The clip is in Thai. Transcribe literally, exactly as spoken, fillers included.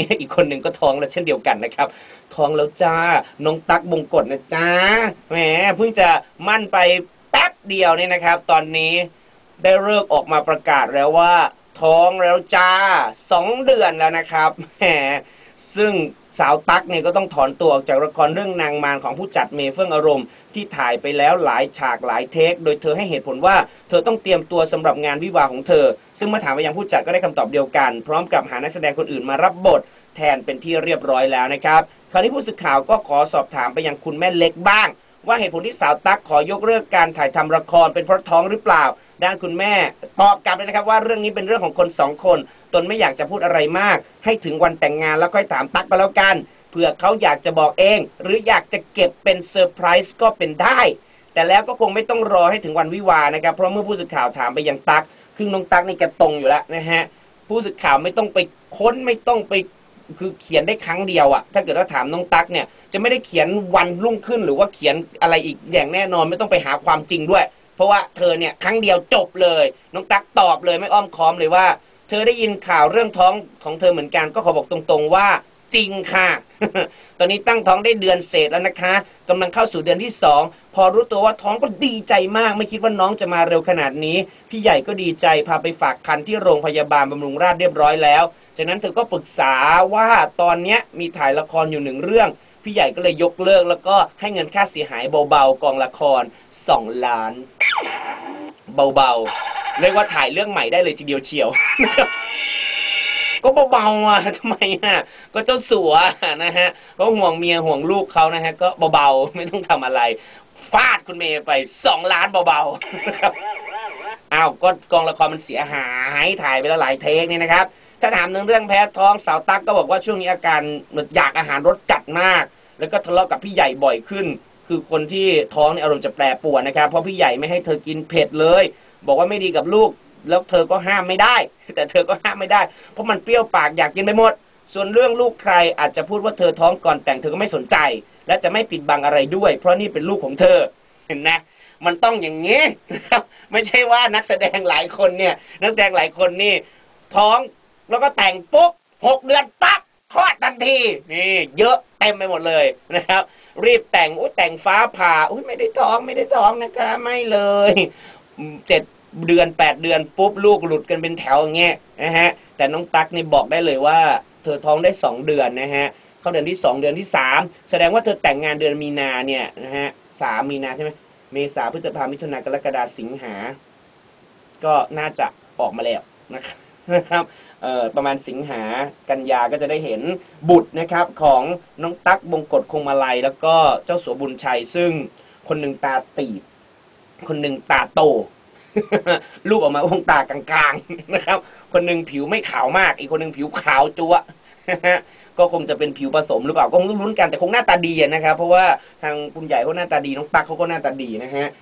อีกคนหนึ่งก็ท้องแล้วเช่นเดียวกันนะครับท้องแล้วจ้าน้องตั๊กบงกฎนะจ้าแหมเพิ่งจะมั่นไปแป๊บเดียวเนี่ยนะครับตอนนี้ได้เลิกออกมาประกาศแล้วว่าท้องแล้วจ้าสองเดือนแล้วนะครับแหมซึ่งสาวตั๊กเนี่ยก็ต้องถอนตัวออกจากละครเรื่องนางมารของผู้จัดเมย์เฟื่องอารมณ์ที่ถ่ายไปแล้วหลายฉากหลายเทคโดยเธอให้เหตุผลว่าเธอต้องเตรียมตัวสำหรับงานวิวาของเธอซึ่งเมื่อถามไปยังผู้จัดก็ได้คำตอบเดียวกันพร้อมกับหานักแสดงคนอื่นมารับบทแทนเป็นที่เรียบร้อยแล้วนะครับคราวนี้ผู้สื่อข่าวก็ขอสอบถามไปยังคุณแม่เล็กบ้างว่าเหตุผลที่สาวตั๊กขอยกเลิกการถ่ายทำละครเป็นเพราะท้องหรือเปล่าด้านคุณแม่ตอบกลับเลยนะครับว่าเรื่องนี้เป็นเรื่องของคนสองคนตนไม่อยากจะพูดอะไรมากให้ถึงวันแต่งงานแล้วค่อยถามตั๊กก็แล้วกันเผื่อเขาอยากจะบอกเองหรืออยากจะเก็บเป็นเซอร์ไพรส์ก็เป็นได้แต่แล้วก็คงไม่ต้องรอให้ถึงวันวิวาห์นะครับเพราะเมื่อผู้สื่อข่าวถามไปยังตั๊กคือน้องตั๊กนี่แกตรงอยู่แล้วนะฮะผู้สื่อข่าวไม่ต้องไปค้นไม่ต้องไปคือเขียนได้ครั้งเดียวอะถ้าเกิดว่าถามน้องตั๊กเนี่ยจะไม่ได้เขียนวันรุ่งขึ้นหรือว่าเขียนอะไรอีกอย่างแน่นอนไม่ต้องไปหาความจริงด้วยเพราะว่าเธอเนี่ยครั้งเดียวจบเลยน้องตั๊กตอบเลยไม่อ้อมค้อมเลยว่าเธอได้ยินข่าวเรื่องท้องของเธอเหมือนกันก็ขอบอกตรงๆว่าจริงค่ะ ตอนนี้ตั้งท้องได้เดือนเศษแล้วนะคะกำลังเข้าสู่เดือนที่สองพอรู้ตัวว่าท้องก็ดีใจมากไม่คิดว่าน้องจะมาเร็วขนาดนี้พี่ใหญ่ก็ดีใจพาไปฝากครรภ์ที่โรงพยาบาลบำรุงราษฎร์เรียบร้อยแล้วจากนั้นเธอก็ปรึกษาว่าตอนนี้มีถ่ายละครอยู่หนึ่งเรื่องพี่ใหญ่ก็เลยยกเลิกแล้วก็ให้เงินค่าเสียหายเบาๆกองละครสองล้านเบาๆเรียกว่าถ่ายเรื่องใหม่ได้เลยทีเดียวเชียว ก็เบาๆอ่ะทำไมอ่ะก็เจ้าสัวนะฮะก็ห่วงเมียห่วงลูกเขานะฮะก็เบาๆไม่ต้องทำอะไรฟาดคุณเมย์ไปสองล้านเบาๆนะครับอ้าวก็กองละครมันเสียหายถ่ายไปแล้วหลายเทคนี่นะครับถ้าถามเรื่องแพ้ท้องสาวตั๊กก็บอกว่าช่วงนี้อาการอยากอาหารรสจัดมากแล้วก็ทะเลาะกับพี่ใหญ่บ่อยขึ้นคือคนที่ท้องในอารมณ์จะแปรปรวนนะครับเพราะพี่ใหญ่ไม่ให้เธอกินเผ็ดเลยบอกว่าไม่ดีกับลูกแล้วเธอก็ห้ามไม่ได้แต่เธอก็ห้ามไม่ได้เพราะมันเปรี้ยวปากอยากกินไปหมดส่วนเรื่องลูกใครอาจจะพูดว่าเธอท้องก่อนแต่งเธอก็ไม่สนใจและจะไม่ปิดบังอะไรด้วยเพราะนี่เป็นลูกของเธอเห็นไหมมันต้องอย่างนี้นะครับไม่ใช่ว่านักแสดงหลายคนเนี่ยนักแสดงหลายคนนี่ท้องแล้วก็แต่งปุ๊บหกเดือนปั๊บคลอดทันทีนี่เยอะเต็มไปหมดเลยนะครับรีบแต่งอุ้ยแต่งฟ้าผ่าอุ้ยไม่ได้ท้องไม่ได้ท้องนะคะไม่เลยเจ็ดเดือนแปดเดือนปุ๊บลูกหลุดกันเป็นแถวอย่างเงี้ยนะฮะแต่น้องตั๊กนี่บอกได้เลยว่าเธอท้องได้สองเดือนนะฮะเข้าเดือนที่สองเดือนที่สามแสดงว่าเธอแต่งงานเดือนมีนาเนี่ยนะฮะสามมีนาใช่ไหมเมษาพฤษภามิถุนากรกฎาสิงหาก็น่าจะออกมาแล้วนะครับเอ่อประมาณสิงหากันยาก็จะได้เห็นบุตรนะครับของน้องตั๊กบงกฎคงมาลัยแล้วก็เจ้าสัวบุญชัยซึ่งคนหนึ่งตาตีบคนหนึ่งตาโตรูปออกมาวงตากลางๆนะครับคนหนึ่งผิวไม่ขาวมากอีกคนหนึ่งผิวขาวจั๊วก็คงจะเป็นผิวผสมหรือเปล่าก็ต้องลุ้นกันแต่คงหน้าตาดีนะครับเพราะว่าทางคุณใหญ่เขาหน้าตาดีน้องตั๊กเขาก็หน้าตาดีนะฮะ